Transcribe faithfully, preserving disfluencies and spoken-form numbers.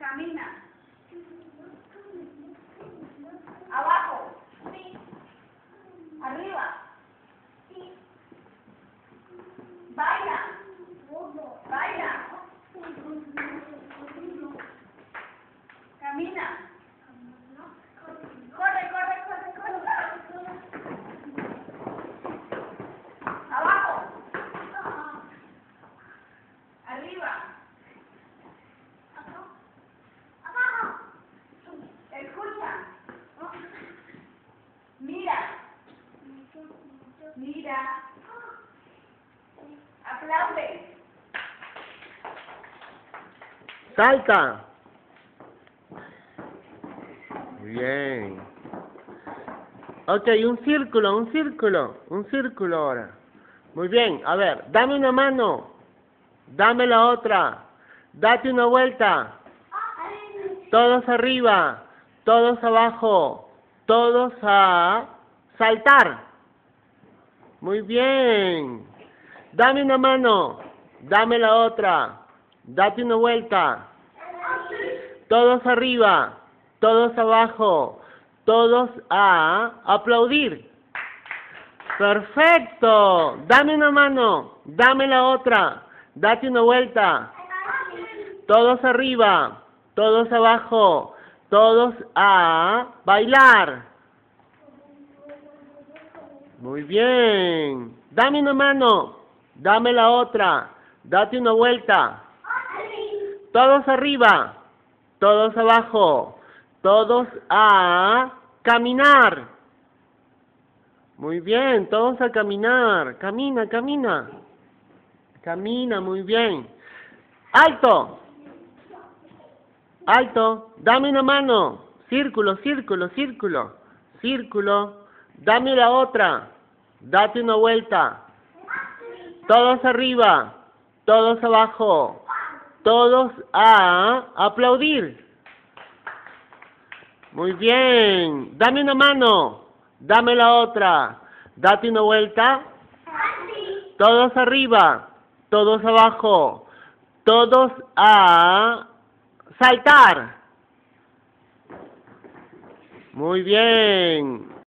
Camina. Abajo. Sí. Arriba. Sí. Baila. Baila. Camina. Corre, corre, corre, corre. Abajo. Arriba. Abajo. Escucha. Mira. Mira. Aplaude. Salta. Bien. Ok, un círculo, un círculo, un círculo ahora. Muy bien, a ver, dame una mano, dame la otra, date una vuelta, todos arriba, todos abajo, todos a saltar. Muy bien. Dame una mano, dame la otra, date una vuelta, todos arriba, todos abajo, todos a aplaudir. Perfecto. Dame una mano, dame la otra, date una vuelta, todos arriba, todos abajo, todos a bailar. Muy bien. Dame una mano, dame la otra, date una vuelta, todos arriba, todos abajo, todos a caminar. Muy bien, todos a caminar. Camina, camina. Camina, muy bien. ¡Alto! ¡Alto! Dame una mano. Círculo, círculo, círculo. Círculo. Dame la otra. Date una vuelta. Todos arriba. Todos abajo. Todos a aplaudir. Muy bien. Dame una mano. Dame la otra. Date una vuelta. Todos arriba. Todos abajo. Todos a saltar. Muy bien.